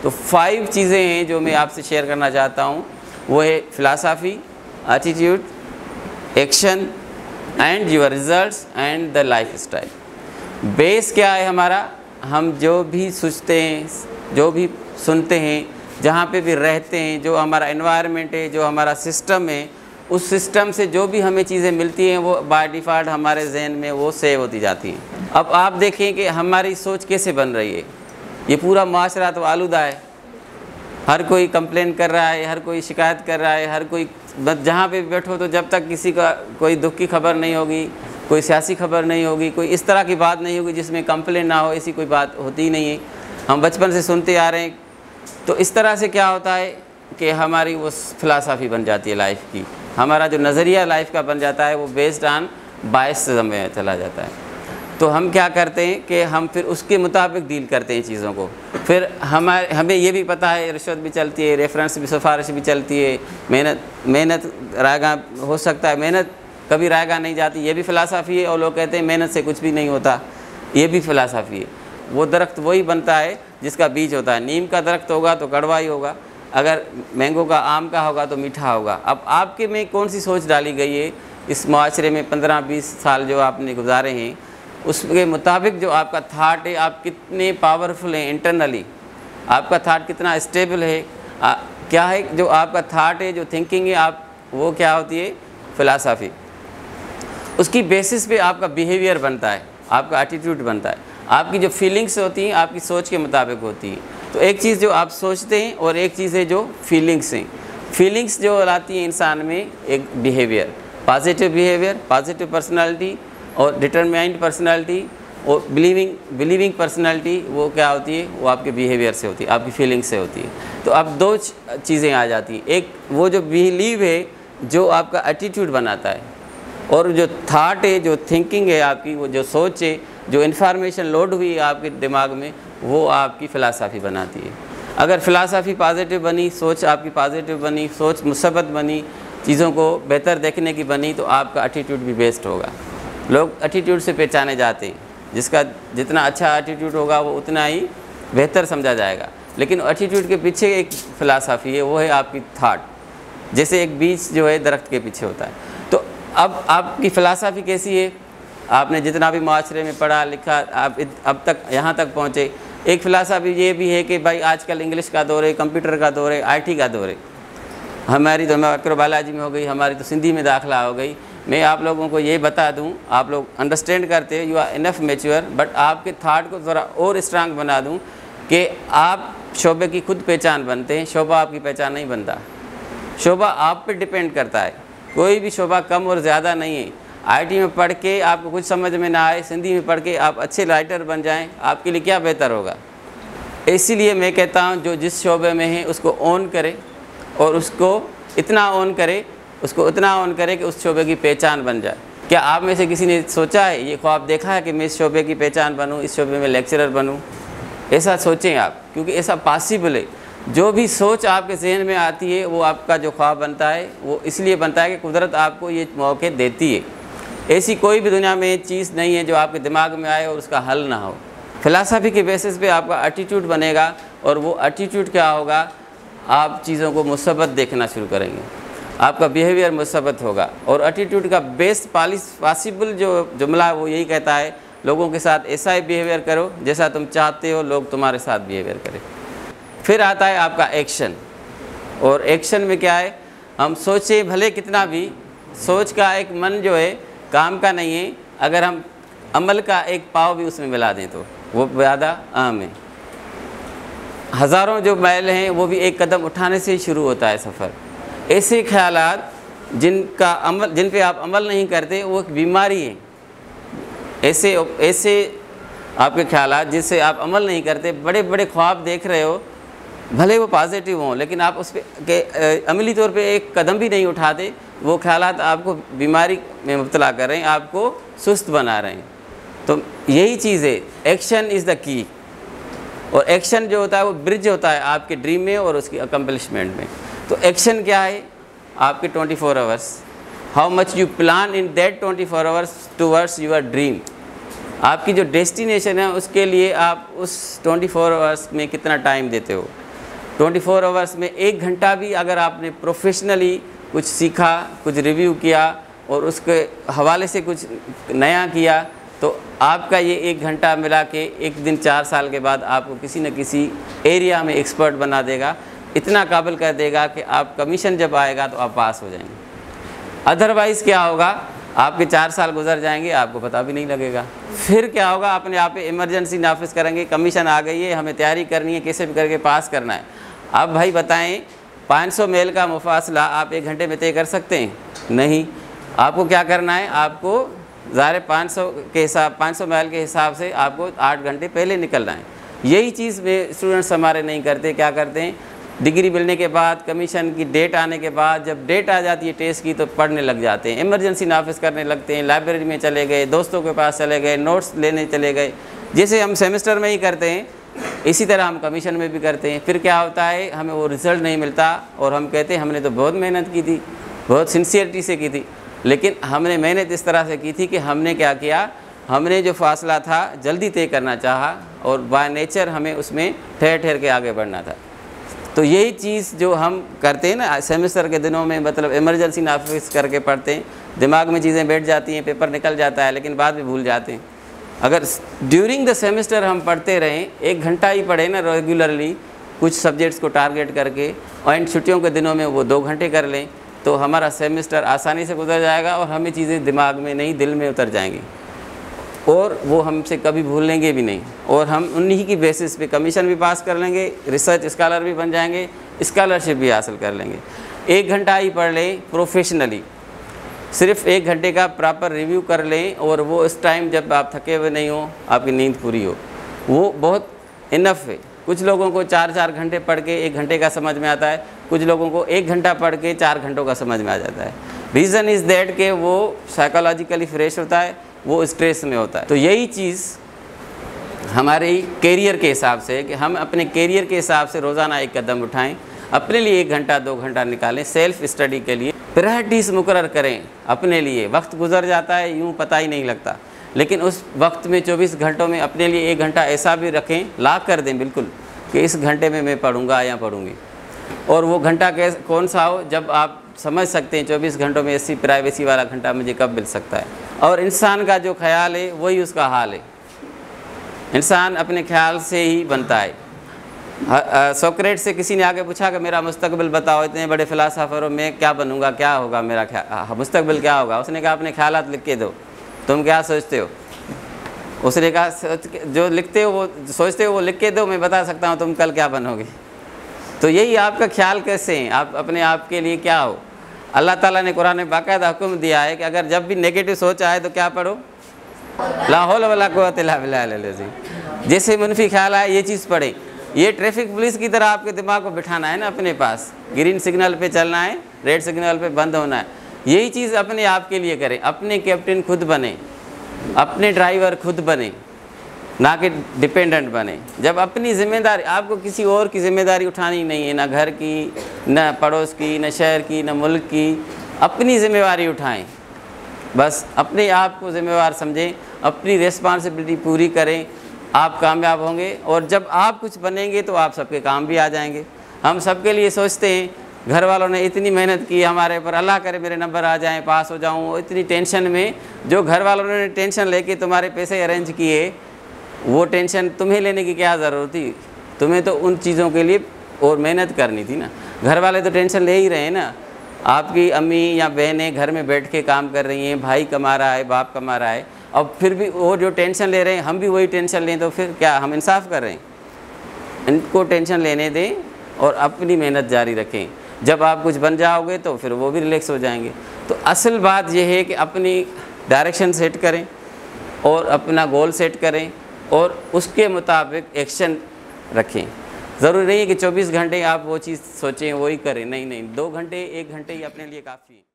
तो 5 चीज़ें हैं जो मैं आपसे शेयर करना चाहता हूँ। वो है philosophy, attitude, action and your results and the lifestyle. Base क्या है हमारा? हम जो भी सोचते हैं, जो भी सुनते हैं, जहाँ पे भी रहते हैं, जो हमारा एनवायरनमेंट है, जो हमारा सिस्टम है, उस सिस्टम से जो भी हमें चीज़ें मिलती हैं वो बाय डिफ़ॉल्ट हमारे जहन में वो सेव होती जाती हैं। अब आप देखें कि हमारी सोच कैसे बन रही है। ये पूरा माशरा तो आलूदा है, हर कोई कंप्लेन कर रहा है, हर कोई शिकायत कर रहा है, हर कोई जहाँ पे बैठो तो जब तक किसी का कोई दुख की खबर नहीं होगी, कोई सियासी खबर नहीं होगी, कोई इस तरह की बात नहीं होगी जिसमें कंप्लेन ना हो, ऐसी कोई बात होती ही नहीं है। हम बचपन से सुनते आ रहे हैं। तो इस तरह से क्या होता है कि हमारी वो फ़िलासफ़ी बन जाती है लाइफ की, हमारा जो नज़रिया लाइफ का बन जाता है वो बेस्ड ऑन बायस में चला जाता है। तो हम क्या करते हैं कि हम फिर उसके मुताबिक डील करते हैं चीज़ों को। फिर हमें ये भी पता है रिश्वत भी चलती है, रेफरेंस भी, सिफारिश भी चलती है, मेहनत रायगा हो सकता है, मेहनत कभी रायगा नहीं जाती, ये भी फ़िलासफ़ी है। और लोग कहते हैं मेहनत से कुछ भी नहीं होता, ये भी फ़िलासफ़ी है। वो दरख्त वही बनता है जिसका बीज होता है। नीम का दरख्त होगा तो कड़वा ही होगा, अगर मैंगो का, आम का होगा तो मीठा होगा। अब आपके में कौन सी सोच डाली गई है इस माशरे में 15-20 साल जो आपने गुजारे हैं, उसके मुताबिक जो आपका थाट है, आप कितने पावरफुल हैं इंटरनली, आपका थाट कितना स्टेबल है, क्या है जो आपका थाट है, जो थिंकिंग है, आप वो क्या होती है? फ़िलासफ़ी। उसकी बेसिस पे आपका बिहेवियर बनता है, आपका एटीट्यूड बनता है, आपकी जो फीलिंग्स होती हैं आपकी सोच के मुताबिक होती हैं। तो एक चीज़ जो आप सोचते हैं और एक चीज़ है जो फीलिंग्स हैं। फीलिंग्स जो लाती हैं इंसान में एक behaviour, positive behaviour, positive personality और डिटरमाइंड पर्सनालिटी और बिलीविंग पर्सनालिटी, वो क्या होती है? वो आपके बिहेवियर से होती है, आपकी फीलिंग से होती है। तो अब 2 चीज़ें आ जाती हैं। एक वो जो बिलीव है जो आपका एटीट्यूड बनाता है, और जो थाट है, जो थिंकिंग है आपकी, वो जो सोच है, जो इन्फॉर्मेशन लोड हुई है आपके दिमाग में, वो आपकी फ़िलासफ़ी बनाती है। अगर फ़िलासफ़ी पॉजिटिव बनी, सोच आपकी पॉजिटिव बनी, सोच मुसब्बत बनी, चीज़ों को बेहतर देखने की बनी, तो आपका एटीट्यूड भी बेस्ट होगा। लोग एटीट्यूड से पहचाने जाते हैं, जिसका जितना अच्छा एटीट्यूड होगा वो उतना ही बेहतर समझा जाएगा। लेकिन एटीट्यूड के पीछे एक फ़िलासफ़ी है, वो है आपकी थाट। जैसे एक बीज जो है दरख्त के पीछे होता है। तो अब आपकी फ़िलासफ़ी कैसी है? आपने जितना भी माशरे में पढ़ा लिखा, आप अब तक यहाँ तक पहुँचे। एक फ़िलासफ़ी ये भी है कि भाई आजकल इंग्लिश का दौर है, कंप्यूटर का दौर है, IT का दौर है। हमारी तो माइक्रोबायोलॉजी में हो गई, हमारी तो सिंधी में दाखिला हो गई। मैं आप लोगों को ये बता दूं, आप लोग अंडरस्टैंड करते हो, you are enough mature, but आपके थाट को ज़रा और स्ट्रांग बना दूं कि आप शोबे की खुद पहचान बनते हैं, शोबा आपकी पहचान नहीं बनता। शोबा आप पे डिपेंड करता है, कोई भी शोबा कम और ज़्यादा नहीं है। IT में पढ़ के आपको कुछ समझ में ना आए, सिंधी में पढ़ के आप अच्छे राइटर बन जाएं, आपके लिए क्या बेहतर होगा? इसीलिए मैं कहता हूं जो जिस शोबे में है उसको ऑन करे, और उसको इतना ऑन करे कि उस शोबे की पहचान बन जाए। क्या आप में से किसी ने सोचा है, ये ख्वाब देखा है कि मैं इस शोबे की पहचान बनूँ, इस शोबे में लेक्चरर बनूँ? ऐसा सोचें आप, क्योंकि ऐसा पॉसिबल है। जो भी सोच आपके जहन में आती है वो आपका जो ख्वाब बनता है, वो इसलिए बनता है कि कुदरत आपको ये मौके देती है। ऐसी कोई भी दुनिया में चीज़ नहीं है जो आपके दिमाग में आए और उसका हल ना हो। फ़िलासफ़ी के बेसिस पे आपका एटीट्यूड बनेगा, और वो एटीट्यूड क्या होगा? आप चीज़ों को मुसब्बत देखना शुरू करेंगे, आपका बिहेवियर मुसब्बत होगा। और एटीट्यूड का बेस्ट पॉसिबल जो जुमला है वो यही कहता है, लोगों के साथ ऐसा ही बिहेवियर करो जैसा तुम चाहते हो लोग तुम्हारे साथ बिहेवियर करें। फिर आता है आपका एक्शन, और एक्शन में क्या है? हम सोचें भले कितना भी, सोच का एक मन जो है काम का नहीं है, अगर हम अमल का एक पाव भी उसमें मिला दें तो वो ज़्यादा अहम है। हज़ारों जो मैल हैं वो भी एक कदम उठाने से ही शुरू होता है सफ़र। ऐसे ख्यालात जिन पे आप अमल नहीं करते वो एक बीमारी है। ऐसे आपके ख्यालात जिससे आप अमल नहीं करते, बड़े बड़े ख्वाब देख रहे हो, भले वो पॉजिटिव हों, लेकिन आप उस पर अमली तौर पे एक कदम भी नहीं उठाते, वो ख्यालात आपको बीमारी में मुब्तला कर रहे हैं, आपको सुस्त बना रहे हैं। तो यही चीज़ है, एक्शन इज़ द की। और एक्शन जो होता है वो ब्रिज होता है आपके ड्रीम में और उसकी अकम्पलिशमेंट में। तो एक्शन क्या है? आपके 24 hours, how much you plan in that 24 hours towards your dream. आपकी जो डेस्टिनेशन है उसके लिए आप उस 24 आवर्स में कितना टाइम देते हो। 24 आवर्स में 1 घंटा भी अगर आपने प्रोफेशनली कुछ सीखा, कुछ रिव्यू किया और उसके हवाले से कुछ नया किया, तो आपका ये 1 घंटा मिला के एक दिन 4 साल के बाद आपको किसी न किसी एरिया में एक्सपर्ट बना देगा, इतना काबिल कर देगा कि आप कमीशन जब आएगा तो आप पास हो जाएंगे। अदरवाइज़ क्या होगा, आपके 4 साल गुजर जाएंगे, आपको पता भी नहीं लगेगा। फिर क्या होगा, अपने आप पे इमरजेंसी नाफिज करेंगे, कमीशन आ गई है, हमें तैयारी करनी है, कैसे भी करके पास करना है। अब भाई बताएं, 500 मील का मुफासला आप 1 घंटे में तय कर सकते हैं? नहीं। आपको क्या करना है, आपको ज़ाहिर 500 मील के हिसाब से आपको 8 घंटे पहले निकलना है। यही चीज़ में स्टूडेंट्स हमारे नहीं करते। क्या करते हैं, डिग्री मिलने के बाद, कमीशन की डेट आने के बाद, जब डेट आ जाती है टेस्ट की, तो पढ़ने लग जाते हैं, इमरजेंसी नाफिज करने लगते हैं, लाइब्रेरी में चले गए, दोस्तों के पास चले गए, नोट्स लेने चले गए। जैसे हम सेमेस्टर में ही करते हैं, इसी तरह हम कमीशन में भी करते हैं। फिर क्या होता है, हमें वो रिज़ल्ट नहीं मिलता और हम कहते हैं हमने तो बहुत मेहनत की थी, बहुत सिंसियरिटी से की थी, लेकिन हमने मेहनत इस तरह से की थी कि हमने क्या किया, हमने जो फासला था जल्दी तय करना चाहा और बाय नेचर हमें उसमें ठहर ठहर के आगे बढ़ना था। तो यही चीज़ जो हम करते हैं ना सेमेस्टर के दिनों में, मतलब इमरजेंसी नाफिज करके पढ़ते हैं, दिमाग में चीज़ें बैठ जाती हैं, पेपर निकल जाता है, लेकिन बाद में भूल जाते हैं। अगर ड्यूरिंग द सेमेस्टर हम पढ़ते रहें, 1 घंटा ही पढ़े ना रेगुलरली कुछ सब्जेक्ट्स को टारगेट करके, और छुट्टियों के दिनों में वो 2 घंटे कर लें, तो हमारा सेमेस्टर आसानी से गुजर जाएगा और हमें चीज़ें दिमाग में नहीं, दिल में उतर जाएंगी और वो हमसे कभी भूलेंगे भी नहीं, और हम उन्हीं की बेसिस पे कमीशन भी पास कर लेंगे, रिसर्च स्कॉलर भी बन जाएंगे, स्कॉलरशिप भी हासिल कर लेंगे। 1 घंटा ही पढ़ लें प्रोफेशनली, सिर्फ 1 घंटे का प्रॉपर रिव्यू कर लें, और वो इस टाइम जब आप थके हुए नहीं हो, आपकी नींद पूरी हो, वो बहुत इनफ है। कुछ लोगों को 4-4 घंटे पढ़ के 1 घंटे का समझ में आता है, कुछ लोगों को 1 घंटा पढ़ के 4 घंटों का समझ में आ जाता है। रीज़न इज़ दैट कि वो साइकोलॉजिकली फ्रेश होता है, वो स्ट्रेस में होता है। तो यही चीज़ हमारे कैरियर के हिसाब से, कि हम अपने कैरियर के हिसाब से रोज़ाना 1 कदम उठाएं, अपने लिए 1 घंटा 2 घंटा निकालें सेल्फ़ स्टडी के लिए, प्रायोरिटीज़ मुकर्रर करें अपने लिए। वक्त गुजर जाता है यूँ पता ही नहीं लगता, लेकिन उस वक्त में 24 घंटों में अपने लिए 1 घंटा ऐसा भी रखें, लॉक कर दें बिल्कुल, कि इस घंटे में मैं पढ़ूंगा या पढ़ूंगी। और वो घंटा कौन सा हो, जब आप समझ सकते हैं 24 घंटों में ऐसी प्राइवेसी वाला घंटा मुझे कब मिल सकता है। और इंसान का जो ख्याल है वही उसका हाल है, इंसान अपने ख्याल से ही बनता है। सोक्रेट से किसी ने आगे पूछा कि मेरा मुस्तकबिल बताओ, इतने बड़े फ़िलासफ़र हो, मैं क्या बनूंगा, क्या होगा मेरा मुस्तकबिल क्या होगा। उसने कहा अपने ख्यालात लिख के दो, तुम क्या सोचते हो। उसने कहा जो लिखते हो वो सोचते हो वो लिख के दो, मैं बता सकता हूँ तुम कल क्या बनोगे। तो यही आपका ख्याल कैसे हैं, आप अपने आप के लिए क्या हो। अल्लाह ताला ने कुरान में बाकायदा हुक्म दिया है कि अगर जब भी नेगेटिव सोच आए तो क्या पढ़ो, ला हौल वला कुव्वता इल्ला बिल्लाह। जैसे मुनफी ख्याल आए ये चीज़ पढ़े। ये ट्रैफिक पुलिस की तरह आपके दिमाग को बिठाना है ना अपने पास, ग्रीन सिग्नल पे चलना है, रेड सिग्नल पे बंद होना है। यही चीज़ अपने आप के लिए करें, अपने कैप्टन खुद बने, अपने ड्राइवर खुद बने, ना कि डिपेंडेंट बने। जब अपनी ज़िम्मेदारी, आपको किसी और की ज़िम्मेदारी उठानी नहीं है, ना घर की, ना पड़ोस की, ना शहर की, ना मुल्क की, अपनी ज़िम्मेदारी उठाएं। बस अपने आप को ज़िम्मेवार समझें, अपनी रिस्पॉन्सिबिलिटी पूरी करें, आप कामयाब होंगे। और जब आप कुछ बनेंगे तो आप सबके काम भी आ जाएंगे। हम सबके लिए सोचते हैं, घर वालों ने इतनी मेहनत की हमारे पर, अल्लाह करे मेरे नंबर आ जाएं, पास हो जाऊं, इतनी टेंशन में, जो घर वालों ने टेंशन लेके तुम्हारे पैसे अरेंज किए, वो टेंशन तुम्हें लेने की क्या ज़रूरत थी। तुम्हें तो उन चीज़ों के लिए और मेहनत करनी थी ना। घर वाले तो टेंशन ले ही रहे हैं ना। आपकी अम्मी या बहनें घर में बैठ के काम कर रही हैं, भाई कमा रहा है, बाप कमा रहा है, और फिर भी वो जो टेंशन ले रहे हैं हम भी वही टेंशन लें, तो फिर क्या हम इंसाफ कर रहे हैं। इनको टेंशन लेने दें और अपनी मेहनत जारी रखें। जब आप कुछ बन जाओगे तो फिर वो भी रिलैक्स हो जाएंगे। तो असल बात यह है कि अपनी डायरेक्शन सेट करें और अपना गोल सेट करें और उसके मुताबिक एक्शन रखें। ज़रूरी नहीं है कि 24 घंटे आप वो चीज़ सोचें वही करें, नहीं, 2 घंटे 1 घंटे ही अपने लिए काफ़ी है।